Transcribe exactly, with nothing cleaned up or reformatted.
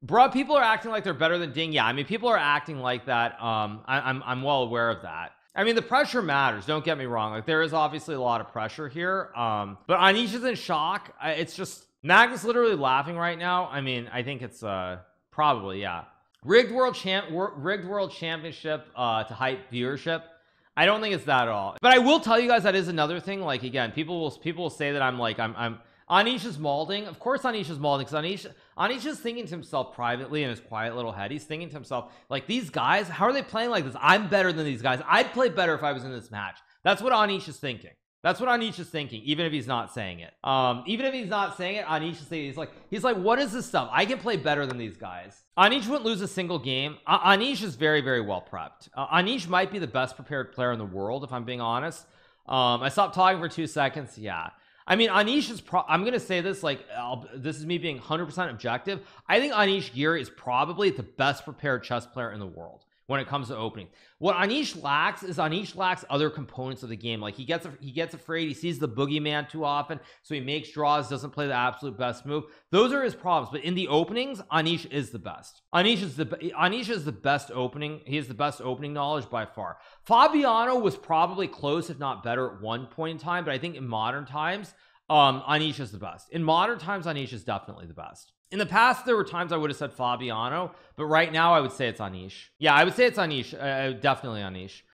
Bro, people are acting like they're better than Ding. Yeah, I mean, people are acting like that. Um, I, I'm I'm well aware of that. I mean, the pressure matters. Don't get me wrong. Like, there is obviously a lot of pressure here. Um, but Anish is in shock. I, it's just Magnus literally laughing right now. I mean, I think it's uh probably yeah. Rigged world champ, wor rigged world championship uh to hype viewership. I don't think it's that at all. But I will tell you guys that is another thing. Like, again, people will people will say that I'm like I'm I'm Anish is molding. Of course Anish is molding, because Anish Anish is thinking to himself privately in his quiet little head. He's thinking to himself, like, these guys, how are they playing like this? I'm better than these guys. I'd play better if I was in this match. That's what Anish is thinking. That's what Anish is thinking, even if he's not saying it. Um, even if he's not saying it, Anish is saying, he's like, he's like, what is this stuff? I can play better than these guys. Anish wouldn't lose a single game. Uh, Anish is very, very well prepped. Uh, Anish might be the best prepared player in the world, if I'm being honest. Um, I stopped talking for two seconds. Yeah. I mean, Anish is pro I'm gonna say this, like, I'll, this is me being one hundred percent objective. I think Anish Giri is probably the best prepared chess player in the world when it comes to opening. What Anish lacks is Anish lacks other components of the game. Like, he gets he gets afraid, he sees the boogeyman too often, so he makes draws, doesn't play the absolute best move. Those are his problems. But in the openings, Anish is the best. Anish is the Anish is the best opening. He has the best opening knowledge by far. Fabiano was probably close, if not better, at one point in time, but I think in modern times, um Anish is the best. In modern times, Anish is definitely the best. In the past, there were times I would have said Fabiano, but right now I would say it's Anish. Yeah, I would say it's Anish. Uh, definitely Anish.